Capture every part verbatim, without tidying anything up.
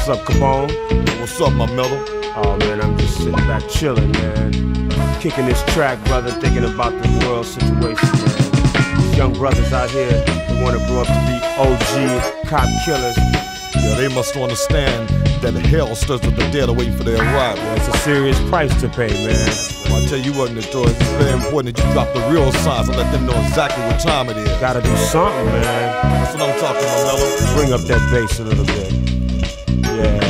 What's up, Capone? What's up, my mellow? Oh man, I'm just sitting back chilling, man. Kicking this track, brother, thinking about the world situation, man. These young brothers out here, they wanna grow up to be O G cop killers. Yeah, they must understand that hell stirs with the dead waiting for their arrival. Yeah, it's a serious price to pay, man. Well, I tell you what, Notorious, it's very important that you drop the real signs and let them know exactly what time it is. Gotta do something, man. That's what I'm talking about, mellow. Bring up that bass a little bit. Yeah.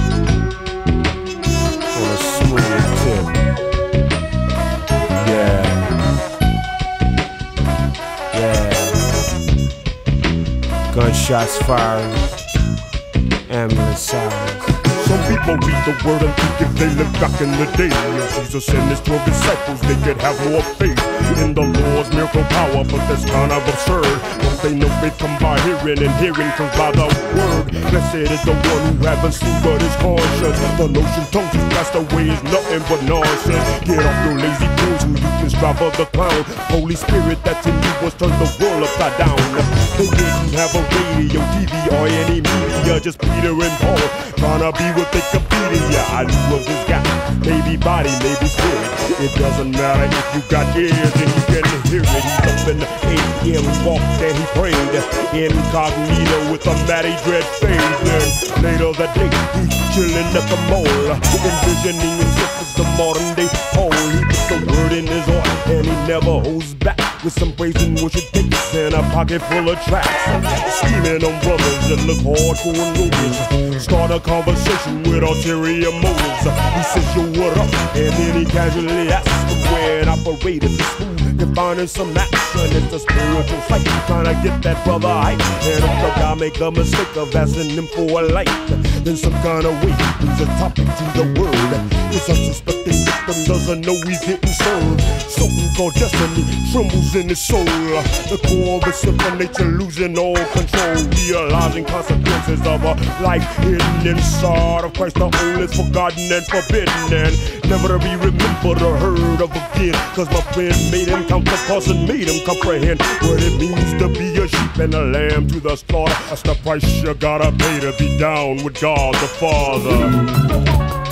On a smooth tip. Yeah. Yeah. Gunshots firing. Ambulance sirens. Some people read the word and think if they lived back in the day, Jesus and his twelve disciples, they could have more faith in the Lord's miracle power, but that's kind of absurd. Don't they know faith come by hearing, and hearing comes by the word? Blessed is the one who haven't seen but is conscious. The notion tongues is passed away is nothing but nonsense. Get off your lazy fools who you can strive for the clown. Holy Spirit that's in you was turned the world upside down. They didn't have a radio, T V, or any media, just Peter and Paul trying to be what they could be to ya. I knew of this guy, maybe body, maybe spirit. It doesn't matter if you got ears and you can hear it. He's up in the A M, walked and he prayed incognito with a matty dread face. Then later that day, he's chilling at the mall, envisioning himself as the modern day Paul. He puts the word in his heart and he never holds back with some praise and worship takes and a pocket full of tracks. Scheming on brothers that look hardcore and ruthless. Start a conversation with ulterior motives. He says, yo, what up? And then he casually asks where it operated the school. Defining some action, it's a spiritual fight. Trying to get that brother hype. And if the guy make a mistake of asking him for a light, then some kind of way he brings a topic to the word. This unsuspecting victim doesn't know he's getting served. Something called destiny trembles in his soul. The core of his simple nature losing all control. Realizing consequences of a life hidden inside of Christ, the only is forgotten and forbidden, and never to be remembered or heard of again. Cause my friend made him count the cost and made him comprehend what it means to be a sheep and a lamb to the slaughter. That's the price you gotta pay to be down with God the Father.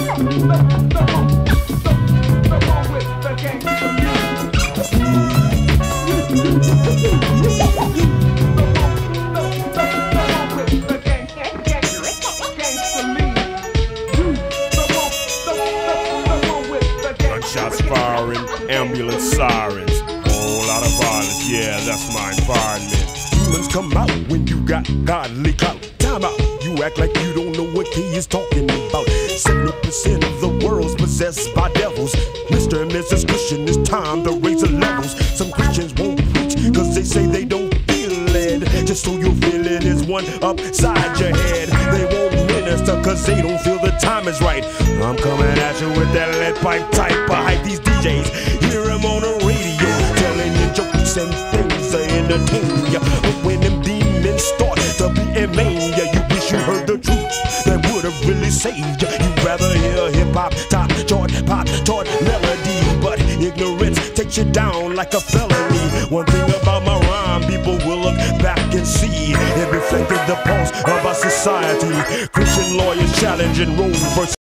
Gunshots firing, ambulance sirens, whole lot of violence, yeah, that's my environment. Demons come out when you got godly clout. Time out, you act like you don't know what he is talking about. seventy percent of the world's possessed by devils. Mister and Missus Christian, it's time to raise the levels. Some Christians won't preach cause they say they don't feel it. Just so you feel it is one upside your head. They won't minister cause they don't feel the time is right. I'm coming at you with that lead pipe type of hype. These D Js, hear him on the radio, telling you jokes and things to entertain ya. But when them demons start to be in vain, yeah, you wish you heard the truth that would've really saved ya. You'd rather hear hip-hop, top chart, pop chart melody, but ignorance takes you down like a felony. One thing about my rhyme, people will look back and see it reflected the pulse of our society. Christian lawyers challenge and roll for